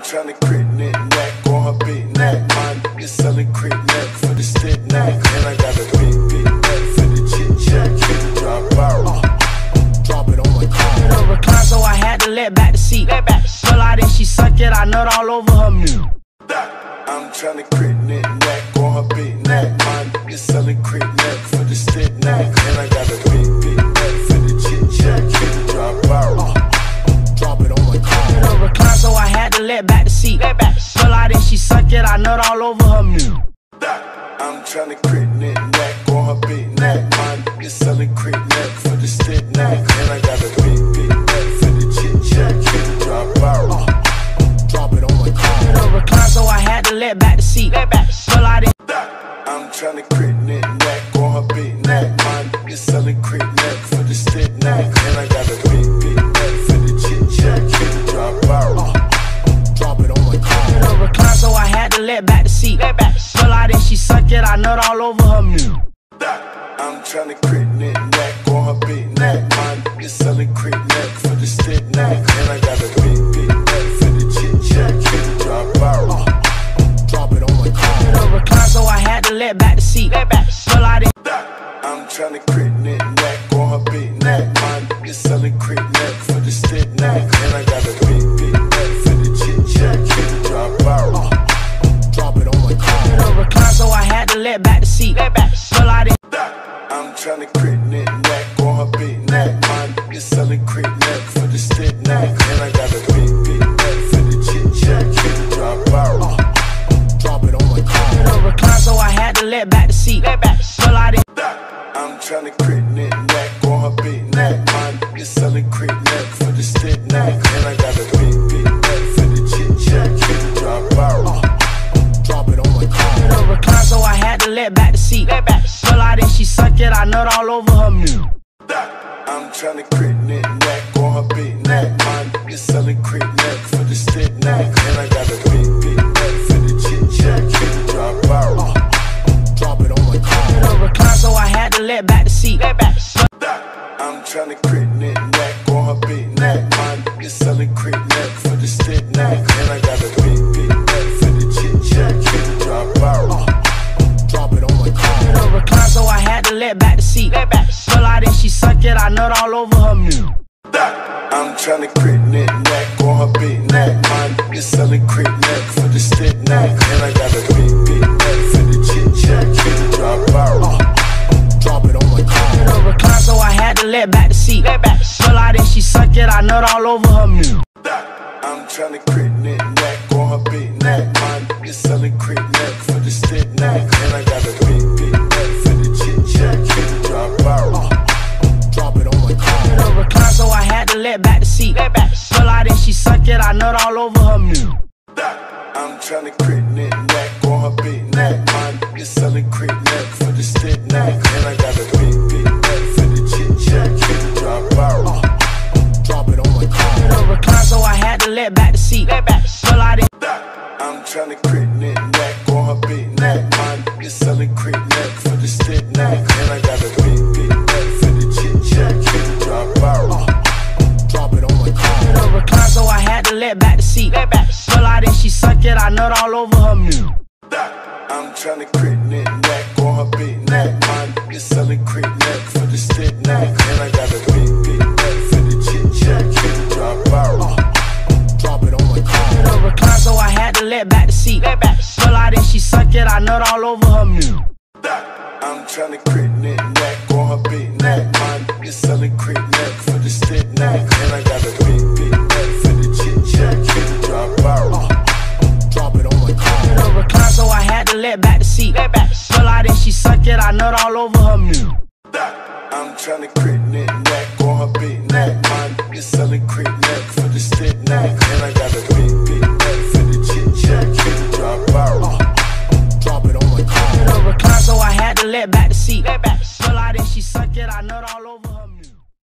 tryna crit neck on her big neck. My nigga selling crit neck for the stick neck. And I got a big neck for the chit chat. Drop out, drop it on my car. No recline, so I had to let back the seat. Pull out and she suck it, I nut all over her meat. I'm tryna crit neck on her big neck. My nigga selling crit neck for the stick neck. And I got a big neck for the chit chat. Drop out, drop it on my car. No recline, so I had to let back the seat. Pull out and she suck it, I nut all over her meat. I'm tryna crit neck on her big neck. My nigga selling crit neck for the stick neck. And I got a big neck for the chit chat. Drop out, drop it on my car. No recline, so I had to let back the seat. Pull out and I'm tryna crit neck on her big neck. My nigga selling crit neck for the stick neck. And I got a big neck for the chit chat. Drop out, drop it on my car. no recline, so I had to let back the seat. Pull out and she suck it, I nut all over her meat. I'm tryna crit neck on her big neck. My nigga selling crit neck for the stick neck. And I got a big neck for the chit chat. Drop out, drop it on my car. No recline, so I had to let back the seat. Pull out and I'm tryna crit neck on her big neck. My nigga selling crit neck for the stick neck. And I got a big neck for the chit chat. Drop out, drop it on my car. no recline, so I had to let back the seat. Pull out and I'm tryna crit neck on her big neck. My nigga selling crit neck for the stick neck. And I got a big neck for the chit chat. Drop out, drop it on my car. no recline, so I had to let back the seat. Pull out and I'm tryna crit neck on her big neck. My nigga selling crit neck for the stick neck. And I got a big neck for the chit chat. Drop out, drop it on my car. no recline, so I had to let back the seat. Pull out and she suck it, I nut all over her meat. I'm tryna crit neck on her big neck. My nigga selling crit neck for the stick neck. And I got a big neck for the chit chat. Drop out, drop it on my car. No recline, so I had to let back the seat. I'm tryna crit neck on her big neck. My nigga selling crit neck for the stick neck. And I got a big neck for the chit chat. Drop out, drop it on my car. No recline, so I had to let back the seat. Pull out and she suck it, I nut all over her meat. I'm tryna crit neck on her big neck. My nigga selling crit neck for the stick neck. And I got a big neck for the chit chat. Drop out, drop it on my car. No recline, so I had to let back the seat. Pull out and she suck it, I nut all over her meat. I'm tryna crit neck on her big neck. My nigga selling crit neck for the stick neck. And I got a big neck for the chit chat. Drop out, drop it on my car. No recline, so I had to let back the seat. Pull out and she suck it, I nut all over her meat. I'm tryna crit neck on her big neck. My nigga selling crit neck for the stick neck. And I got a big neck for the chit chat. Drop out, drop it on my car. No recline, so I had to let back the seat. Pull out and I'm tryna crit neck on her big neck. My nigga selling crit neck for the stick neck. And I got a big neck for the chit chat. Drop out, drop it on my car. no recline, so I had to let back the seat. Pull out and she suck it, I nut all over her meat. I'm tryna crit neck on her big neck. My nigga selling crit neck for the stick neck. And I got a big neck for the chit chat. Drop out, drop it on my car. No recline, so I had to let back the seat. Pull out and she suck it, I nut all over her meat. I'm tryna crit neck on her big neck. My nigga selling crit neck for the stick neck. And I got a big neck for the chit chat. Drop out, drop it on my car. No recline, so I had to let back the seat. Pull out and she suck it, I nut all over her meat. I'm tryna crit neck on her big neck. My nigga selling crit neck for the stick neck. And I got a